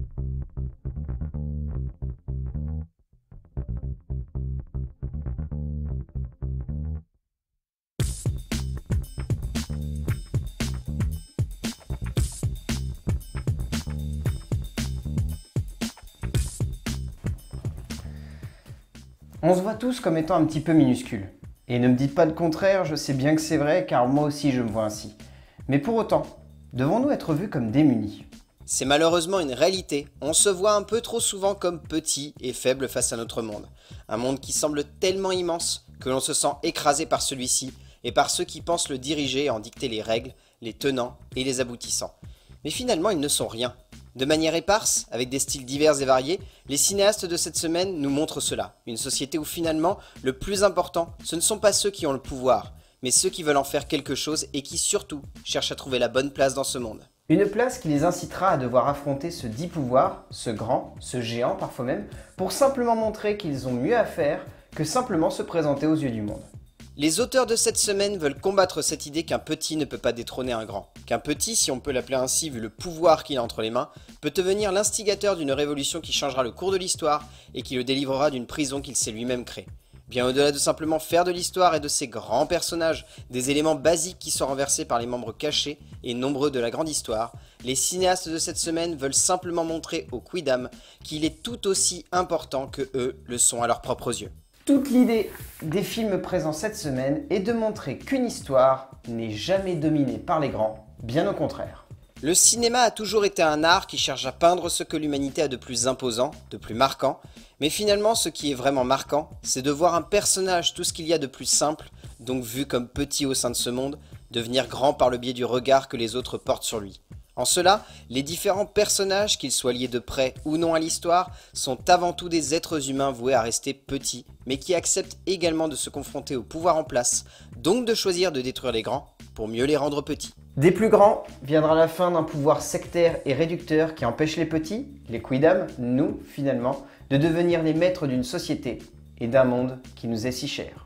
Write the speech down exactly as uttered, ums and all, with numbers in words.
On se voit tous comme étant un petit peu minuscules. Et ne me dites pas le contraire, je sais bien que c'est vrai car moi aussi je me vois ainsi. Mais pour autant, devons-nous être vus comme démunis? C'est malheureusement une réalité, on se voit un peu trop souvent comme petit et faible face à notre monde. Un monde qui semble tellement immense que l'on se sent écrasé par celui-ci et par ceux qui pensent le diriger et en dicter les règles, les tenants et les aboutissants. Mais finalement ils ne sont rien. De manière éparse, avec des styles divers et variés, les cinéastes de cette semaine nous montrent cela. Une société où finalement, le plus important, ce ne sont pas ceux qui ont le pouvoir, mais ceux qui veulent en faire quelque chose et qui surtout cherchent à trouver la bonne place dans ce monde. Une place qui les incitera à devoir affronter ce dit pouvoir, ce grand, ce géant parfois même, pour simplement montrer qu'ils ont mieux à faire que simplement se présenter aux yeux du monde. Les auteurs de cette semaine veulent combattre cette idée qu'un petit ne peut pas détrôner un grand. Qu'un petit, si on peut l'appeler ainsi vu le pouvoir qu'il a entre les mains, peut devenir l'instigateur d'une révolution qui changera le cours de l'histoire et qui le délivrera d'une prison qu'il s'est lui-même créée. Bien au-delà de simplement faire de l'histoire et de ses grands personnages, des éléments basiques qui sont renversés par les membres cachés et nombreux de la grande histoire, les cinéastes de cette semaine veulent simplement montrer aux quidam qu'il est tout aussi important que eux le sont à leurs propres yeux. Toute l'idée des films présents cette semaine est de montrer qu'une histoire n'est jamais dominée par les grands, bien au contraire. Le cinéma a toujours été un art qui cherche à peindre ce que l'humanité a de plus imposant, de plus marquant, mais finalement ce qui est vraiment marquant, c'est de voir un personnage, tout ce qu'il y a de plus simple, donc vu comme petit au sein de ce monde, devenir grand par le biais du regard que les autres portent sur lui. En cela, les différents personnages, qu'ils soient liés de près ou non à l'histoire, sont avant tout des êtres humains voués à rester petits, mais qui acceptent également de se confronter au pouvoir en place, donc de choisir de détruire les grands pour mieux les rendre petits. Des plus grands viendra la fin d'un pouvoir sectaire et réducteur qui empêche les petits, les quidam, nous finalement, de devenir les maîtres d'une société et d'un monde qui nous est si cher.